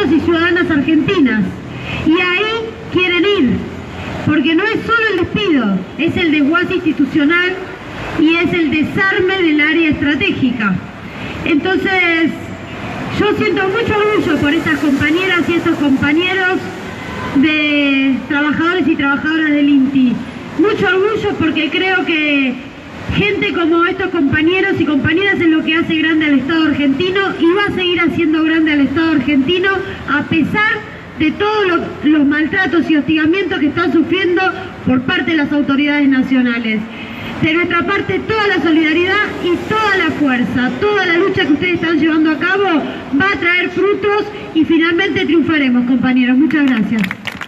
ciudadanos y ciudadanas argentinas. Y ahí quieren ir, porque no es solo el despido, es el desguace institucional y es el desarme del área estratégica. Entonces, yo siento mucho orgullo por esas compañeras y esos compañeros de trabajadores y trabajadoras del INTI. Mucho orgullo porque creo que gente como estos compañeros y compañeras es lo que hace grande al Estado argentino y va a seguir haciendo grande al Estado argentino a pesar de todos los maltratos y hostigamientos que están sufriendo por parte de las autoridades nacionales. De nuestra parte, toda la solidaridad y toda la fuerza, toda la lucha que ustedes están llevando a cabo va a traer frutos y finalmente triunfaremos, compañeros. Muchas gracias.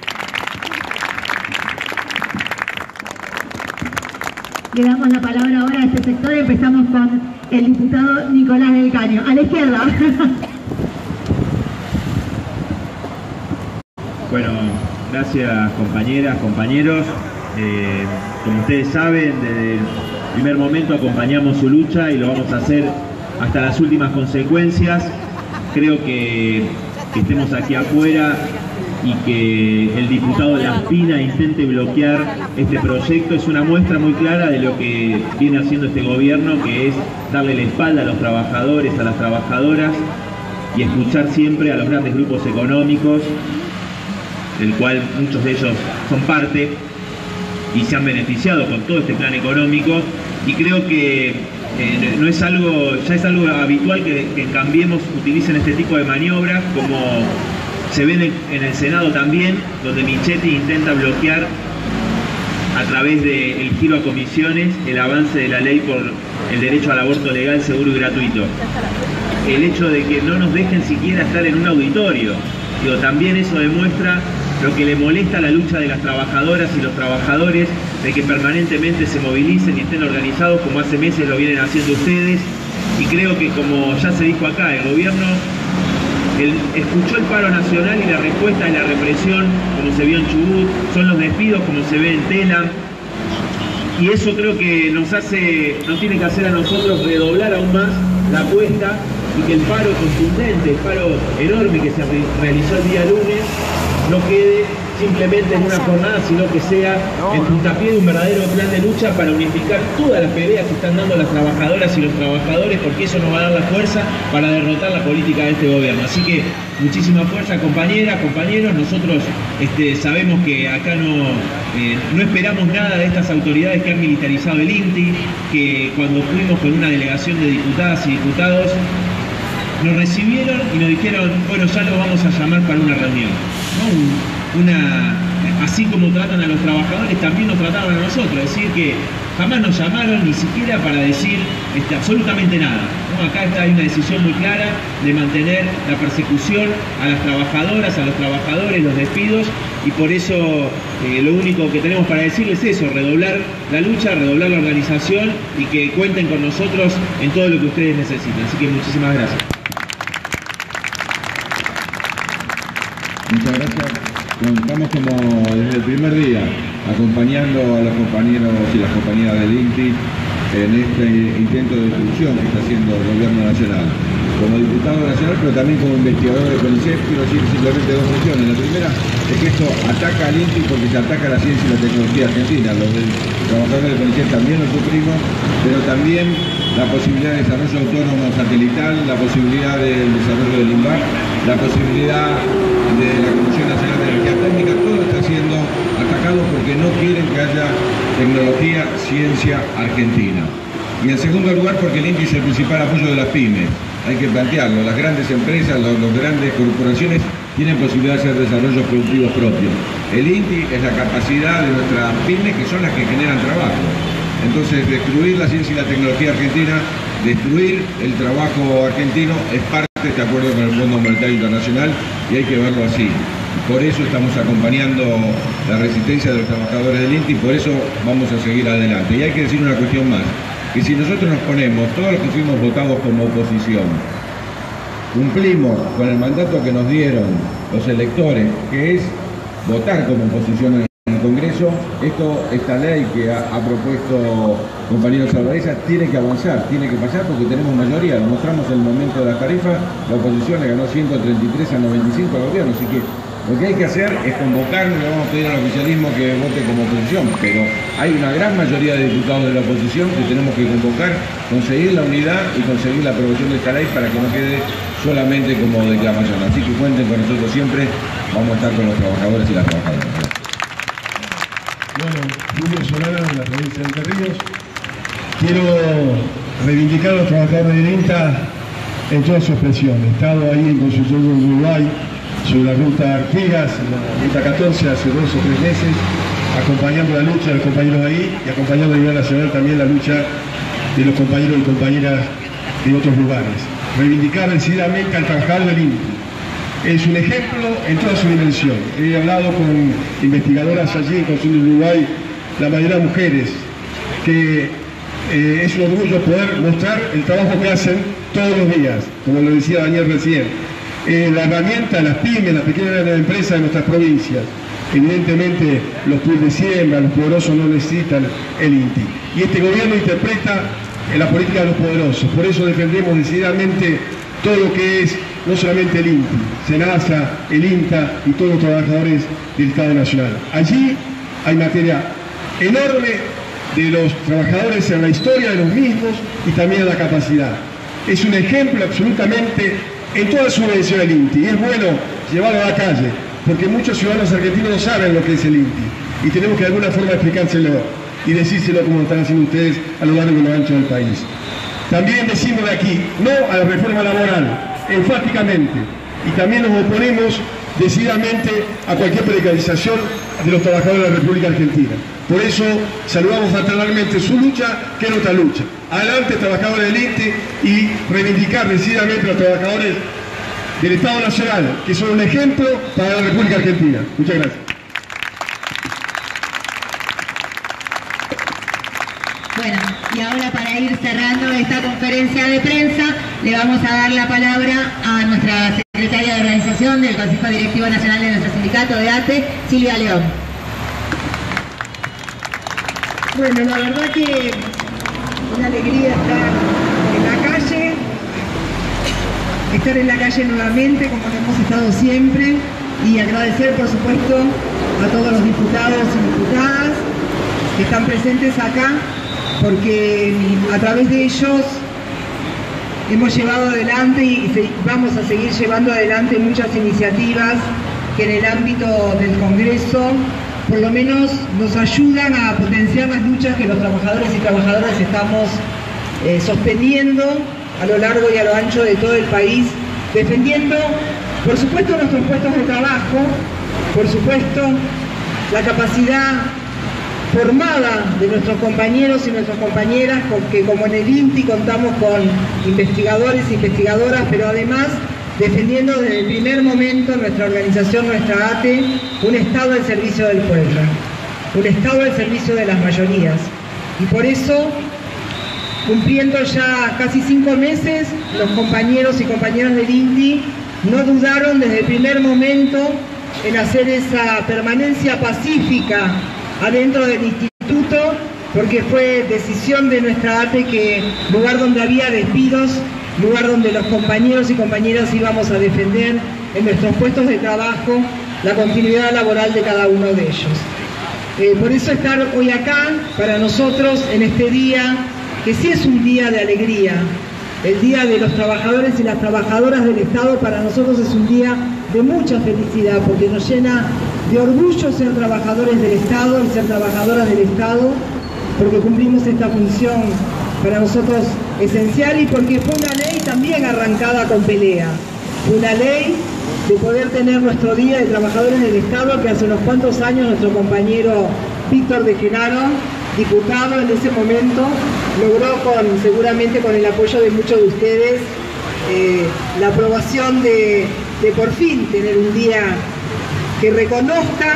Le damos la palabra ahora a este sector y empezamos con el diputado Nicolás del Caño. A la izquierda. Bueno, gracias compañeras, compañeros. Como ustedes saben, desde el primer momento acompañamos su lucha y lo vamos a hacer hasta las últimas consecuencias. Creo que estemos aquí afuera y que el diputado Laspina intente bloquear este proyecto es una muestra muy clara de lo que viene haciendo este gobierno, que es darle la espalda a los trabajadores, a las trabajadoras y escuchar siempre a los grandes grupos económicos, del cual muchos de ellos son parte y se han beneficiado con todo este plan económico. Y creo que no es algo, ya es algo habitual que en Cambiemos utilicen este tipo de maniobras, como se ve en el Senado también, donde Michetti intenta bloquear a través del giro a comisiones el avance de la ley por el derecho al aborto legal, seguro y gratuito. El hecho de que no nos dejen siquiera estar en un auditorio, digo, también eso demuestra lo que le molesta a la lucha de las trabajadoras y los trabajadores, de que permanentemente se movilicen y estén organizados como hace meses lo vienen haciendo ustedes. Y creo que, como ya se dijo acá, el gobierno escuchó el paro nacional y la respuesta es la represión, como se vio en Chubut, son los despidos, como se ve en Tela. Y eso creo que nos tiene que hacer a nosotros redoblar aún más la apuesta y que el paro contundente, el paro enorme que se realizó el día lunes, no quede simplemente en una jornada, sino que sea el puntapié de un verdadero plan de lucha para unificar todas las peleas que están dando las trabajadoras y los trabajadores, porque eso nos va a dar la fuerza para derrotar la política de este gobierno. Así que muchísima fuerza, compañeras, compañeros. Nosotros sabemos que acá no esperamos nada de estas autoridades que han militarizado el INTI, que cuando fuimos con una delegación de diputadas y diputados nos recibieron y nos dijeron, bueno, ya lo vamos a llamar para una reunión, ¿no? Así como tratan a los trabajadores, también nos trataban a nosotros, es decir, que jamás nos llamaron ni siquiera para decir absolutamente nada, ¿no? Acá hay una decisión muy clara de mantener la persecución a las trabajadoras, a los trabajadores, los despidos, y por eso lo único que tenemos para decirles es eso, redoblar la lucha, redoblar la organización y que cuenten con nosotros en todo lo que ustedes necesiten. Así que muchísimas gracias. Muchas gracias. Estamos como desde el primer día acompañando a los compañeros y las compañeras del INTI en este intento de destrucción que está haciendo el gobierno nacional. Como diputado nacional, pero también como investigador de CONICET, quiero decir simplemente dos cuestiones. La primera es que esto ataca al INTI porque se ataca a la ciencia y la tecnología argentina. Los trabajadores de CONICET también lo sufrimos, pero también la posibilidad de desarrollo autónomo satelital, la posibilidad del desarrollo del INVAC, la posibilidad de la Comisión Nacional de Energía Atómica, todo está siendo atacado porque no quieren que haya tecnología, ciencia argentina. Y en segundo lugar, porque el INTI es el principal apoyo de las pymes. Hay que plantearlo, las grandes empresas, las grandes corporaciones tienen posibilidad de hacer desarrollos productivos propios. El INTI es la capacidad de nuestras pymes, que son las que generan trabajo. Entonces, destruir la ciencia y la tecnología argentina, destruir el trabajo argentino, es parte de este acuerdo con el Fondo Monetario Internacional y hay que verlo así. Por eso estamos acompañando la resistencia de los trabajadores del INTI y por eso vamos a seguir adelante. Y hay que decir una cuestión más, que si nosotros nos ponemos, todos los que fuimos votados como oposición, cumplimos con el mandato que nos dieron los electores, que es votar como oposición en el Congreso, esta ley que ha propuesto compañero Salvareza tiene que avanzar, tiene que pasar porque tenemos mayoría. Lo mostramos en el momento de las tarifas, la oposición le ganó 133 a 95 al gobierno, así que lo que hay que hacer es convocarnos, le vamos a pedir al oficialismo que vote como oposición, pero hay una gran mayoría de diputados de la oposición que tenemos que convocar, conseguir la unidad y conseguir la aprobación de esta ley para que no quede solamente como declamación. Así que cuenten con nosotros siempre, vamos a estar con los trabajadores y las trabajadoras. Bueno, Julio Solana, de la provincia de Entre Ríos. Quiero reivindicar a los trabajadores del INTA en toda su expresión. He estado ahí en Constitución de Uruguay, sobre la ruta Artigas, la ruta 14, hace 2 o 3 meses, acompañando la lucha de los compañeros ahí y acompañando a nivel nacional también la lucha de los compañeros y compañeras de otros lugares. Reivindicar decididamente al trabajador del INTA. Es un ejemplo en toda su dimensión. He hablado con investigadoras allí en Constitución de Uruguay, la mayoría mujeres, que es un orgullo poder mostrar el trabajo que hacen todos los días, como lo decía Daniel recién. La herramienta, las pymes, las pequeñas empresas de nuestras provincias. Evidentemente los pools de siembra, los poderosos no necesitan el INTI. Y este gobierno interpreta la política de los poderosos. Por eso defendemos decididamente todo lo que es no solamente el INTI, SENASA, el INTA y todos los trabajadores del Estado Nacional. Allí hay materia enorme de los trabajadores en la historia de los mismos y también en la capacidad. Es un ejemplo absolutamente en toda su dimensión el INTI, y es bueno llevarlo a la calle, porque muchos ciudadanos argentinos no saben lo que es el INTI, y tenemos que de alguna forma explicárselo y decírselo como lo están haciendo ustedes a lo largo y lo ancho del país. También decimos de aquí, no a la reforma laboral, enfáticamente, y también nos oponemos decididamente a cualquier precarización de los trabajadores de la República Argentina. Por eso saludamos fraternalmente su lucha, que es nuestra lucha. Adelante, trabajadores del INTI, y reivindicar decididamente a los trabajadores del Estado Nacional, que son un ejemplo para la República Argentina. Muchas gracias. Bueno, y ahora para ir cerrando esta conferencia de prensa, le vamos a dar la palabra a nuestra secretaria de organización del Consejo Directivo Nacional de nuestro sindicato de ATE, Silvia León. Bueno, la verdad que una alegría estar en la calle nuevamente como lo hemos estado siempre, y agradecer por supuesto a todos los diputados y diputadas que están presentes acá, porque a través de ellos hemos llevado adelante y vamos a seguir llevando adelante muchas iniciativas que en el ámbito del Congreso por lo menos nos ayudan a potenciar las luchas que los trabajadores y trabajadoras estamos sosteniendo a lo largo y a lo ancho de todo el país, defendiendo, por supuesto, nuestros puestos de trabajo, por supuesto, la capacidad formada de nuestros compañeros y nuestras compañeras, porque como en el INTI contamos con investigadores e investigadoras, pero además defendiendo desde el primer momento nuestra organización, nuestra ATE, un Estado al servicio del pueblo, un Estado al servicio de las mayorías. Y por eso, cumpliendo ya casi 5 meses, los compañeros y compañeras del INTI no dudaron desde el primer momento en hacer esa permanencia pacífica adentro del instituto, porque fue decisión de nuestra ATE que lugar donde había despidos, lugar donde los compañeros y compañeras íbamos a defender en nuestros puestos de trabajo la continuidad laboral de cada uno de ellos. Por eso estar hoy acá, para nosotros, en este día, que sí es un día de alegría, el día de los trabajadores y las trabajadoras del Estado, para nosotros es un día de mucha felicidad, porque nos llena de orgullo ser trabajadores del Estado y ser trabajadoras del Estado, porque cumplimos esta función para nosotros esencial, y porque fue una ley también arrancada con pelea. Fue una ley de poder tener nuestro Día de Trabajadores del Estado, que hace unos cuantos años nuestro compañero Víctor de Genaro, diputado en ese momento, logró seguramente con el apoyo de muchos de ustedes la aprobación de por fin tener un día que reconozca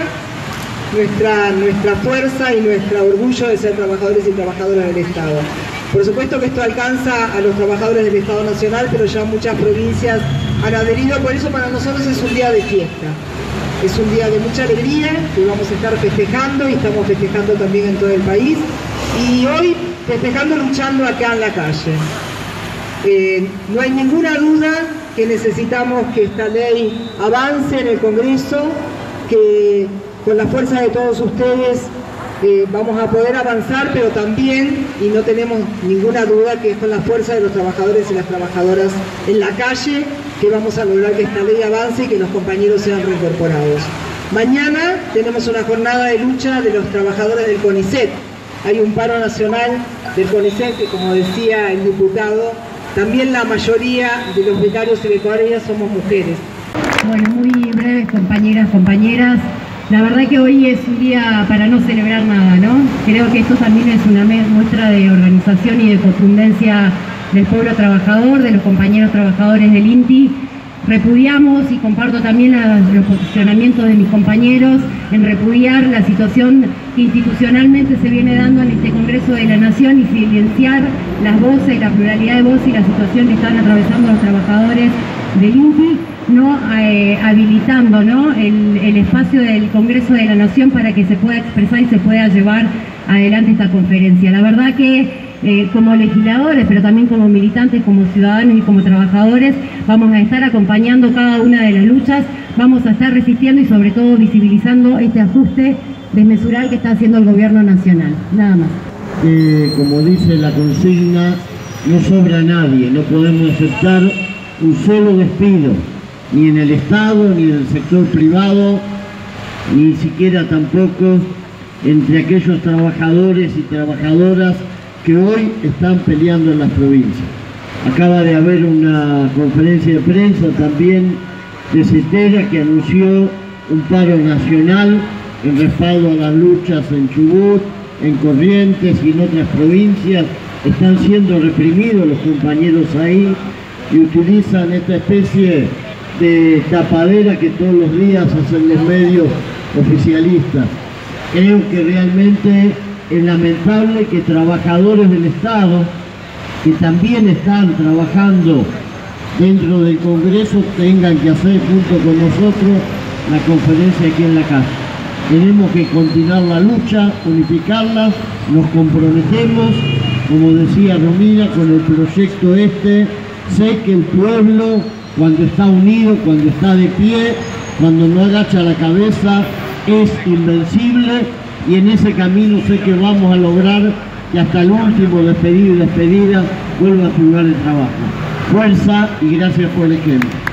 nuestra fuerza y nuestro orgullo de ser trabajadores y trabajadoras del Estado. Por supuesto que esto alcanza a los trabajadores del Estado Nacional, pero ya muchas provincias han adherido, por eso para nosotros es un día de fiesta. Es un día de mucha alegría que vamos a estar festejando y estamos festejando también en todo el país. Y hoy festejando, luchando acá en la calle. No hay ninguna duda que necesitamos que esta ley avance en el Congreso, que con la fuerza de todos ustedes vamos a poder avanzar, pero también, y no tenemos ninguna duda, que es con la fuerza de los trabajadores y las trabajadoras en la calle que vamos a lograr que esta ley avance y que los compañeros sean reincorporados. Mañana tenemos una jornada de lucha de los trabajadores del CONICET. Hay un paro nacional del CONICET que, como decía el diputado, también la mayoría de los becarios y becarias somos mujeres. Bueno, muy breves, compañeras. La verdad que hoy es un día para no celebrar nada, ¿no? Creo que esto también es una muestra de organización y de contundencia del pueblo trabajador, de los compañeros trabajadores del INTI. Repudiamos y comparto también los posicionamientos de mis compañeros en repudiar la situación que institucionalmente se viene dando en este Congreso de la Nación y silenciar las voces, la pluralidad de voces y la situación que están atravesando los trabajadores del INTI, no habilitando, ¿no?, el espacio del Congreso de la Nación para que se pueda expresar y se pueda llevar adelante esta conferencia. La verdad que como legisladores, pero también como militantes, como ciudadanos y como trabajadores, vamos a estar acompañando cada una de las luchas, vamos a estar resistiendo y sobre todo visibilizando este ajuste desmesurado que está haciendo el gobierno nacional. Nada más. Como dice la consigna, no sobra nadie, no podemos aceptar un solo despido, ni en el Estado, ni en el sector privado, ni siquiera tampoco entre aquellos trabajadores y trabajadoras que hoy están peleando en las provincias. Acaba de haber una conferencia de prensa también de CETERA que anunció un paro nacional en respaldo a las luchas en Chubut, en Corrientes y en otras provincias. Están siendo reprimidos los compañeros ahí y utilizan esta especie de tapadera que todos los días hacen los medios oficialistas. Creo que realmente es lamentable que trabajadores del Estado, que también están trabajando dentro del Congreso, tengan que hacer junto con nosotros la conferencia aquí en la calle. Tenemos que continuar la lucha, unificarla, nos comprometemos, como decía Romina, con el proyecto este. Sé que el pueblo, cuando está unido, cuando está de pie, cuando no agacha la cabeza, es invencible, y en ese camino sé que vamos a lograr que hasta el último despedido y despedida vuelva a su lugar de trabajo. Fuerza y gracias por el ejemplo.